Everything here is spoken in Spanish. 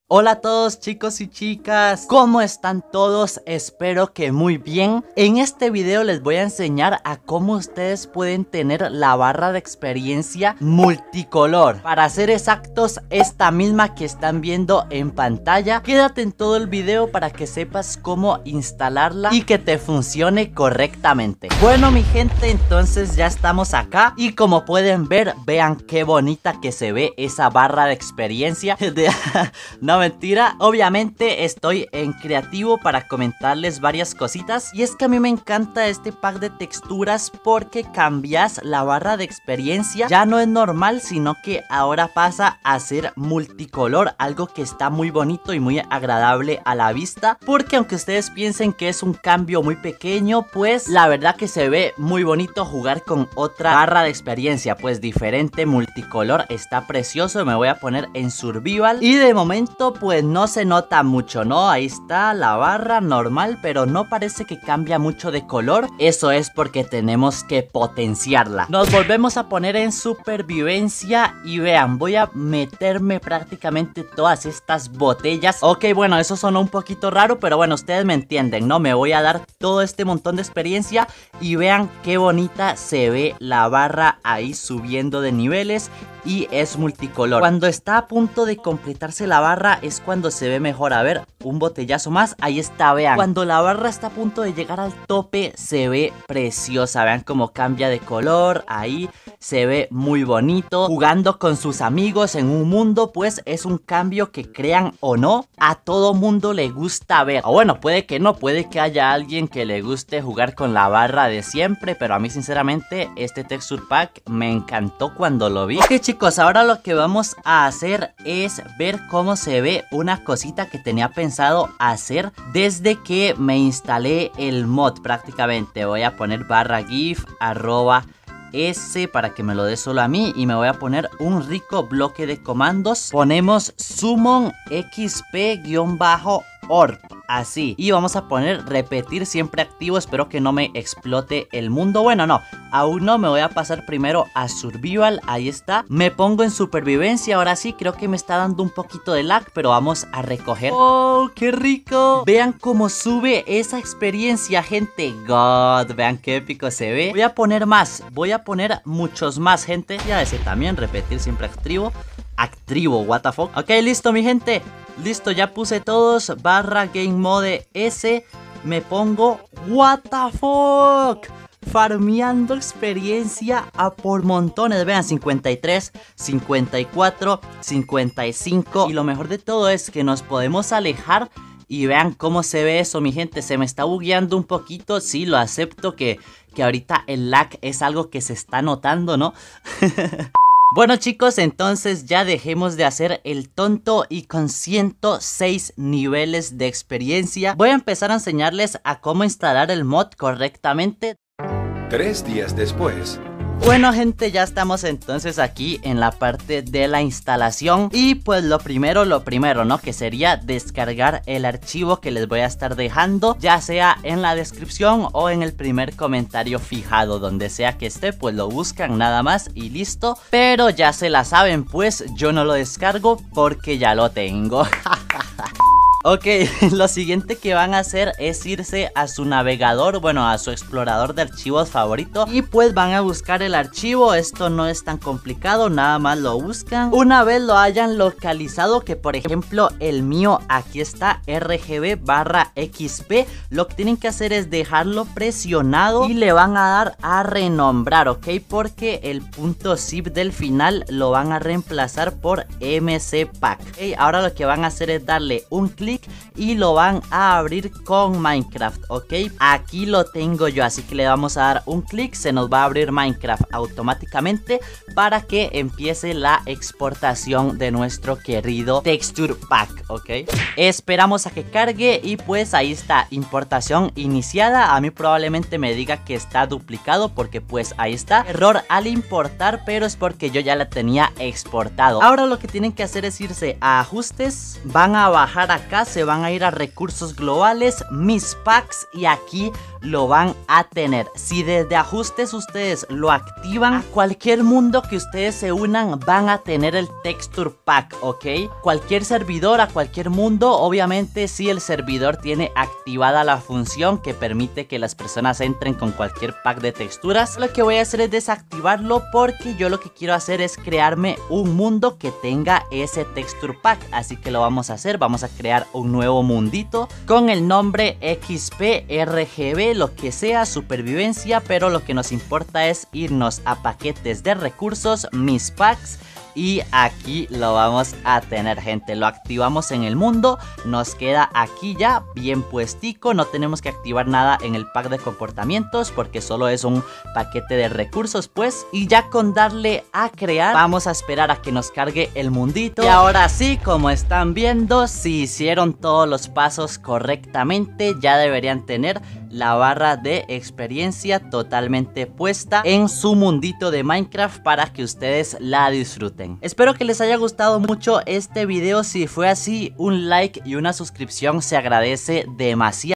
Hola a todos chicos y chicas, ¿cómo están todos? Espero que muy bien. En este video les voy a enseñar a cómo ustedes pueden tener la barra de experiencia multicolor. Para ser exactos, esta misma que están viendo en pantalla. Quédate en todo el video para que sepas cómo instalarla y que te funcione correctamente. Bueno mi gente, entonces ya estamos acá y como pueden ver, vean qué bonita que se ve esa barra de experiencia. No, mentira, obviamente estoy en creativo para comentarles varias cositas. Y es que a mí me encanta este pack de texturas porque cambias la barra de experiencia. Ya no es normal, sino que ahora pasa a ser multicolor, algo que está muy bonito y muy agradable a la vista. Porque aunque ustedes piensen que es un cambio muy pequeño, pues la verdad que se ve muy bonito jugar con otra barra de experiencia, pues diferente, multicolor, está precioso. Me voy a poner en survival y de momento pues no se nota mucho, ¿no? Ahí está la barra normal, pero no parece que cambia mucho de color. Eso es porque tenemos que potenciarla. Nos volvemos a poner en supervivencia y vean, voy a meterme prácticamente todas estas botellas. Ok, bueno, eso sonó un poquito raro, pero bueno, ustedes me entienden, ¿no? Me voy a dar todo este montón de experiencia y vean qué bonita se ve la barra ahí subiendo de niveles. Y es multicolor. Cuando está a punto de completarse la barra es cuando se ve mejor. A ver, un botellazo más. Ahí está, vean. Cuando la barra está a punto de llegar al tope se ve preciosa. Vean cómo cambia de color. Ahí se ve muy bonito. Jugando con sus amigos en un mundo, pues es un cambio que, crean o no, a todo mundo le gusta ver. O bueno, puede que no, puede que haya alguien que le guste jugar con la barra de siempre, pero a mí sinceramente este texture pack me encantó cuando lo vi. Ok chicos, ahora lo que vamos a hacer es ver cómo se ve una cosita que tenía pensado hacer desde que me instalé el mod prácticamente. Voy a poner barra gif @S para que me lo dé solo a mí y me voy a poner un rico bloque de comandos. Ponemos summon xp-orb, así, y vamos a poner repetir siempre activo. Espero que no me explote el mundo. Bueno, no, aún no. Me voy a pasar primero a survival. Ahí está, me pongo en supervivencia. Ahora sí, creo que me está dando un poquito de lag, pero vamos a recoger. ¡Oh, qué rico! Vean cómo sube esa experiencia, gente. God, vean qué épico se ve. Voy a poner más, voy a poner muchos más, gente. Ya ese también, repetir siempre activo. What the fuck. Ok, listo mi gente. Listo, ya puse todos. Barra game mode S. Me pongo what the fuck, farmeando experiencia a por montones. Vean, 53, 54, 55. Y lo mejor de todo es que nos podemos alejar. Y vean cómo se ve eso, mi gente. Se me está bugueando un poquito. Sí, lo acepto que ahorita el lag es algo que se está notando, ¿no? Bueno chicos, entonces ya dejemos de hacer el tonto y con 106 niveles de experiencia voy a empezar a enseñarles a cómo instalar el mod correctamente. 3 días después. Bueno gente, ya estamos entonces aquí en la parte de la instalación. Y pues lo primero, ¿no? Que sería descargar el archivo que les voy a estar dejando, ya sea en la descripción o en el primer comentario fijado. Donde sea que esté, pues lo buscan nada más y listo. Pero ya se la saben, pues yo no lo descargo porque ya lo tengo. Ok, lo siguiente que van a hacer es irse a su navegador, bueno, a su explorador de archivos favorito. Y pues van a buscar el archivo. Esto no es tan complicado, nada más lo buscan. Una vez lo hayan localizado, que por ejemplo el mío aquí está, RGB/XP. Lo que tienen que hacer es dejarlo presionado y le van a dar a renombrar, ok, porque el .zip del final lo van a reemplazar por mcpack. Okay, ahora lo que van a hacer es darle un clic y lo van a abrir con Minecraft, ok. Aquí lo tengo yo, así que le vamos a dar un clic. Se nos va a abrir Minecraft automáticamente para que empiece la exportación de nuestro querido texture pack, ok. Esperamos a que cargue y pues ahí está, importación iniciada. A mí probablemente me diga que está duplicado porque pues ahí está, error al importar, pero es porque yo ya la tenía exportado. Ahora lo que tienen que hacer es irse a ajustes, van a bajar acá, se van a ir a recursos globales, mis packs, y aquí lo van a tener. Si desde ajustes ustedes lo activan, a cualquier mundo que ustedes se unan van a tener el texture pack, ¿ok? Cualquier servidor, a cualquier mundo, obviamente si el servidor tiene activada la función que permite que las personas entren con cualquier pack de texturas. Lo que voy a hacer es desactivarlo porque yo lo que quiero hacer es crearme un mundo que tenga ese texture pack. Así que lo vamos a hacer, vamos a crear un nuevo mundito con el nombre XP, RGB, lo que sea, supervivencia, pero lo que nos importa es irnos a paquetes de recursos, mis packs. Y aquí lo vamos a tener, gente. Lo activamos en el mundo. Nos queda aquí ya bien puestico. No tenemos que activar nada en el pack de comportamientos porque solo es un paquete de recursos, pues. Y ya con darle a crear, vamos a esperar a que nos cargue el mundito. Y ahora sí, como están viendo, si hicieron todos los pasos correctamente, ya deberían tener la barra de experiencia totalmente puesta en su mundito de Minecraft para que ustedes la disfruten. Espero que les haya gustado mucho este video. Si fue así, un like y una suscripción se agradece demasiado.